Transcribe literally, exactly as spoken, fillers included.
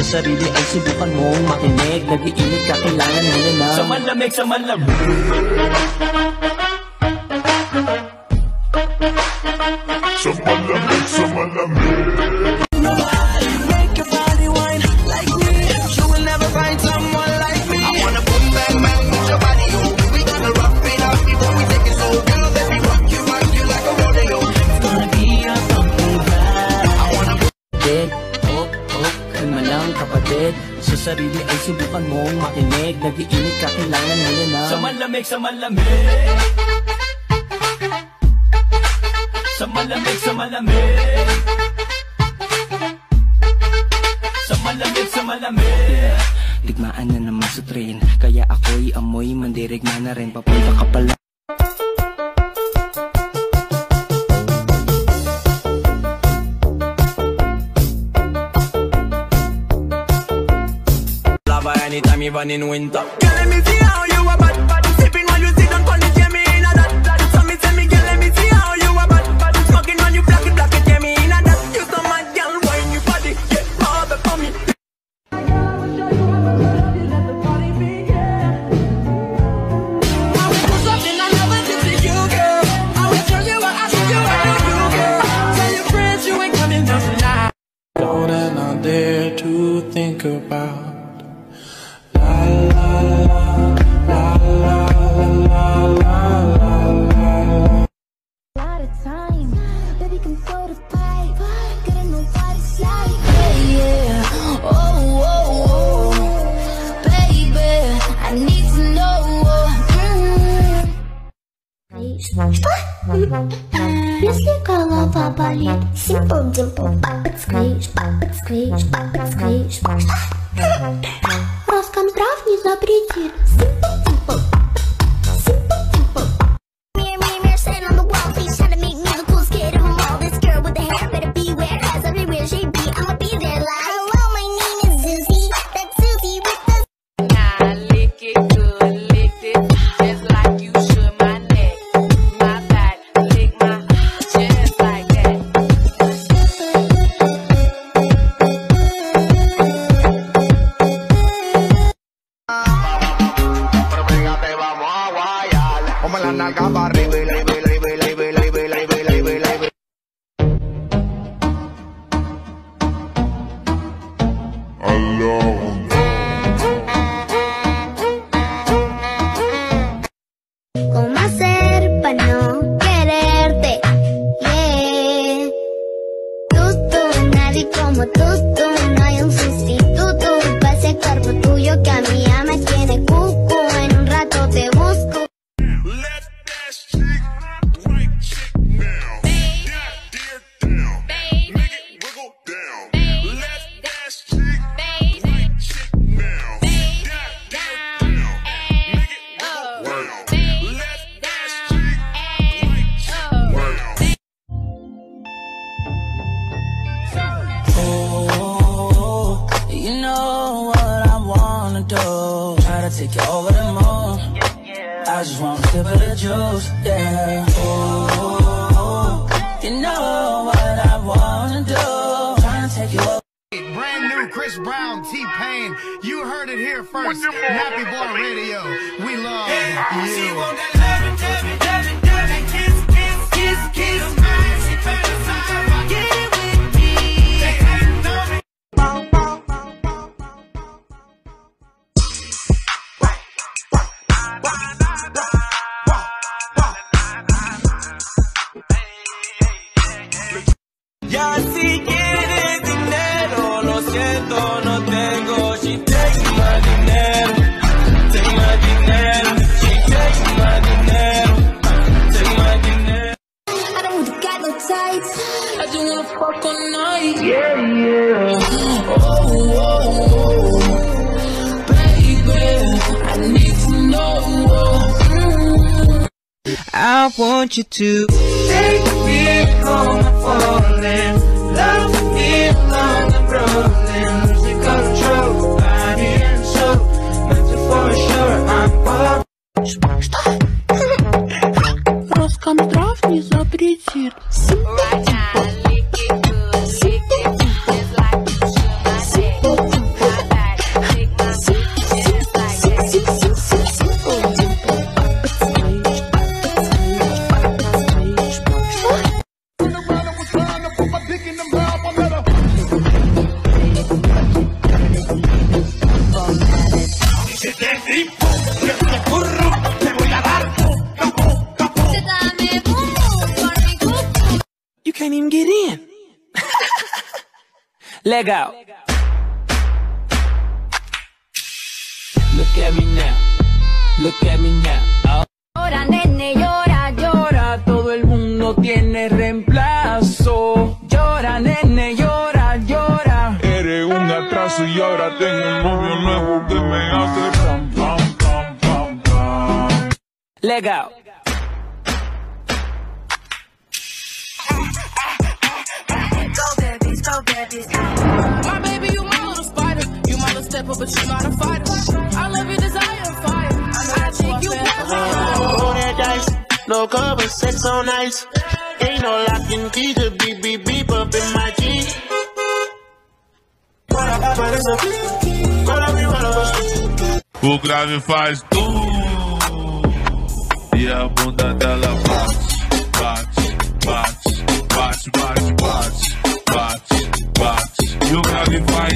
sarili ay subukan mong makinig. Nag-iinit ka, kailangan mo na lang. Sa malamig, sa malamig, sa malamig, sa malamig. Nobody make your body wine like me. You will never find someone like me. I wanna boom bang bang move your body, oh. We gonna rock it out before we take it slow. Girl, let me rock you, rock you like a rodeo. It's gonna be a bumpy ride. I wanna dead, oh, oh, kalma lang kapatid. Sa sarili ay subukan mong makinig. Nag-iinit ka, kailangan mo na lang. Sa malamig, sa malamig, sa malamig, sa malamig, sa malamig, sa malamig. Digmaan na naman sa train, kaya ako'y amoy mandirigma na rin. Papunta ka pala. Lava anytime even in winter. Girl, let me see how you are bad, bad. Sipping while you sit on polish, yeah, me in a that, that. So me tell me, girl, let me see how you are bad, bad. Smoking when you black it, black it, yeah, me in a that. You so mad, girl, wine your body, get hard for me. More than I dare to think about. La la la la la la la la la. Lot of time, baby, come go to fight. Gotta know what it's like. Yeah, yeah. Oh, oh, oh, baby, I need to know. Mm. Если голова болит, simple dimple, pop it squeeze, pop it squeeze, pop it squeeze. Роскомздрав не запретит. Simple dimple, simple dimple. Mirror, mirror, mirror, sitting on the wall, please try to make me the coolest kid of them all. This girl with the hair better beware, cause everywhere she be, I'ma be there like. Hello, my name is Susie, that's Susie with the. Nah, lick it good, lick it just like you should my neck, my back, lick my just like that. Como la nalga para arriba y la arriba y la arriba y la arriba y la arriba y la arriba y la arriba y la arriba. ¿Cómo hacer para no quererte? Yeah. Tú, tú, nadie como tú, tú. No hay un sustituto para ese cuerpo tuyo que a mí ya me tiene cucu. En un rato te busco. Let that chick, right chick now. That dear down. Make it wiggle down. Let that chick, right chick now. That dear down. Make it wiggle round. Let that chick, right chick now. Oh, you know what I wanna do. Try to take you over the moon. I just want a sip of the juice, yeah. Oh, you know what I wanna do. Trying to take you over. Brand new Chris Brown, T-Pain. You heard it here first. Nappy Boy Radio. We love you. Ya si quieres dinero, lo siento, no tengo. She take my dinero, take my dinero. She take my dinero, take my dinero. I don't got no tights. I just wanna fuck all night. Yeah, yeah. Oh, oh, oh. Baby, I need to know. Mm. I want you to take me home, I'm falling. Love me along, I'm rolling. Losing control, body and soul. Mental for sure, I'm wild. Роскомздрав не запретит. Right now, lick it good, lick it just like you should my neck, Legal. Look at me now. Look at me now. Llora, nene, llora, llora. Todo el mundo tiene reemplazo. Llora, nene, llora, llora. Eres un atraso y ahora tengo un novio nuevo que me hace pam, pam, pam, pam, pam. Legal. My baby, you my little spider. You my little stepper, but you not a fighter. I love your desire, fire. I think you Roll that dice, no cover, sex on ice. Ain't no locking key to beep, beep, beep up in my G. O grave faz tum e a bunda dela bate, bate, bate, bate, bate, bate, bate, bate. E o grave faz